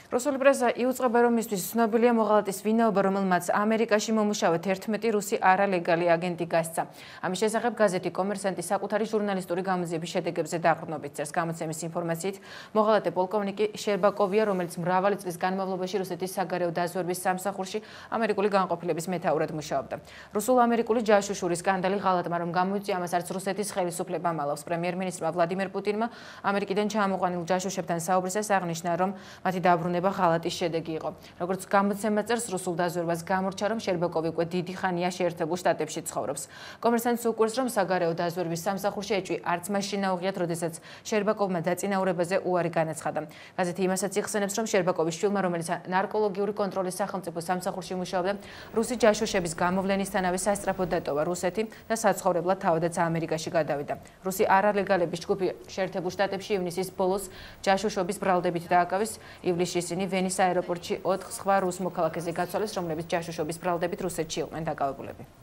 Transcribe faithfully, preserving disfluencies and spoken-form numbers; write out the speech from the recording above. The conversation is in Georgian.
რუსული პრესა იუწყება, რომ მისთვის ცნობილია მოღალატის ვინაობა, რომელმაც ამერიკაში მომუშავე თერთმეტი რუსი არალეგალი აგენტი გასცა. ამის შესახებ გაზეთი კომერსანტი საკუთარი ჟურნალისტური გამოძიების შედეგებზე დაყრდნობით წერს. გამოცემის ინფორმაციით, მოღალატე პოლკოვნიკი შერბაკოვია, რომელიც მრავალი წლის განმავლობაში რუსეთის საგარეო დაზვერვის სამსახურში ამერიკული განყოფილების მეთაურად მუშაობდა. რუსულ-ამერიკული ჯაშუშური სკანდალი ღალატმა რომ გამოიწვია, ამას არც რუსეთის ხელისუფლება მალავს. პრემიერ-მინისტრმა ვლადიმერ პუტინმა ამერიკიდან ჩამოყვანილ ჯაშუშებთან საუბრისას აღნიშნა, რომ მათი დაბრუნება ღალატის შედეგი იყო. როგორც გამოცემა წერს, რუსულ დაზვერვას გამორჩა, რომ შერბაკოვი უკვე დიდი ხანია შეერთებულ შტატებში ცხოვრობს. კომერსანტს უკვირს, რომ საგარეო დაზვერვის სამსახურში ეჭვი არც მაშინ აუღიათ, როდესაც შერბაკოვმა დაწინაურებაზე უარი განაცხადა. გაზეთი იმასაც იხსენებს, რომ შერბაკოვის შვილმა, რომელიც ნარკოლოგიური კონტროლის სახელმწიფო სამსახურში მუშაობდა, რუსი ჯაშუშების გამოვლენისთანავე სასწრაფოდ დატოვა რუსეთი და საცხოვრებლად თავადაც ამერიკაში გადავიდა. რუსი არალეგალების ჯგუფი შეერთებულ შტატებში ივნისის ბოლოს ჯაშუშობის ბრალდებით დააკავეს. ივლისში ისინი ვენის აეროპორტში ოთხ სხვა რუს მოქალაქეზე გაცვალეს, რომლებიც ჯაშუშობის ბრალდებით რუსეთში იყვნენ დაკავებულები.